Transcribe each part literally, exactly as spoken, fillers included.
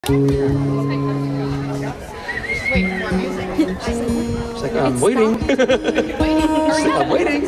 She's like, I'm waiting. She's like, I'm waiting.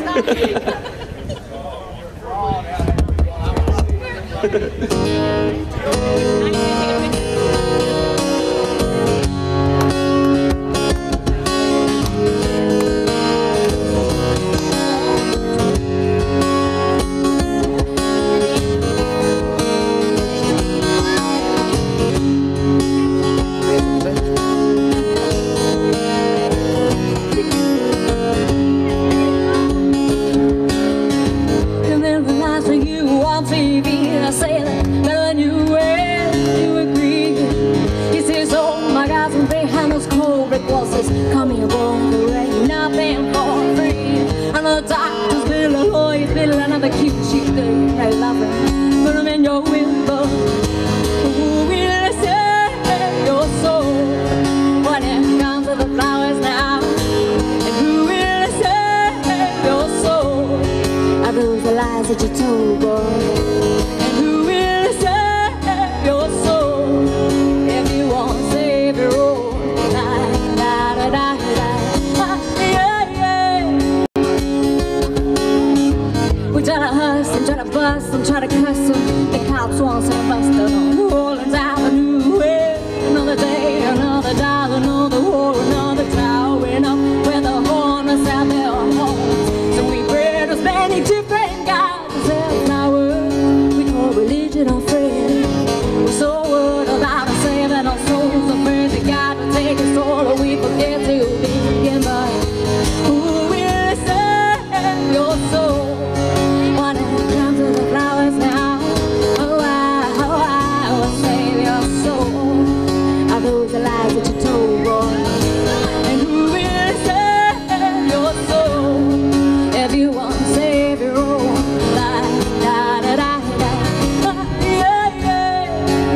Coming along the rain, nothing for free. Another doctor's bill, a lawyer's bill, another cute chick thing. I love her, but I'm in your window. Who will save your soul when it comes to the flowers now? And who will save your soul? Are those the lies that you told, boy? And who will save your soul if you won't save your own? I'm trying to bust, I'm trying to cuss them. The cops want some buster on New Orleans Avenue. Another day, another dollar, another war, another tower. We're up where the hornets have their homes. So we bred as many different gods as their power. We call religion our friend. We're so worried about us saving our souls. Afraid that God will take us all, or we forget to begin. But who will save your soul? Those the lies that you told, boy. And who will save your soul if you won't save your own? Da da da da da. Yeah, yeah.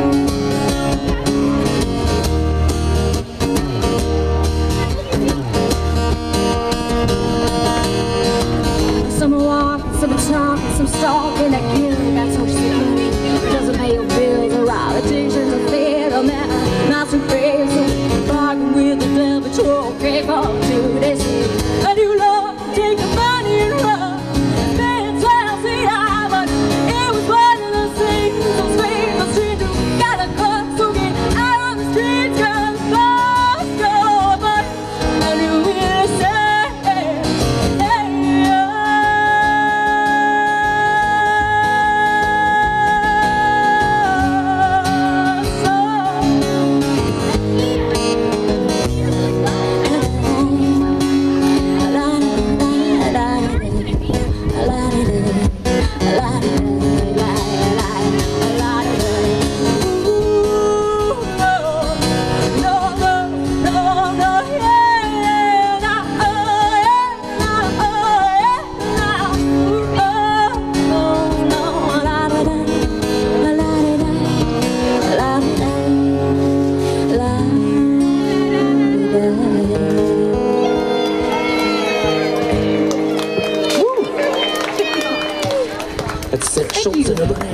Some walk, some talk, some stalking, that killing, that's what you do. Doesn't pay your bills or all addictions or fear or man. Not too crazy, bargain with the devil, but you're okay for two days. And you love, take your money and run. Spend twelve feet high, but it was one of those things. Those things, those streets, you gotta cut, so get out on the streets, cause lost your money. And you will say, hey, hey, It's sexual to the brain.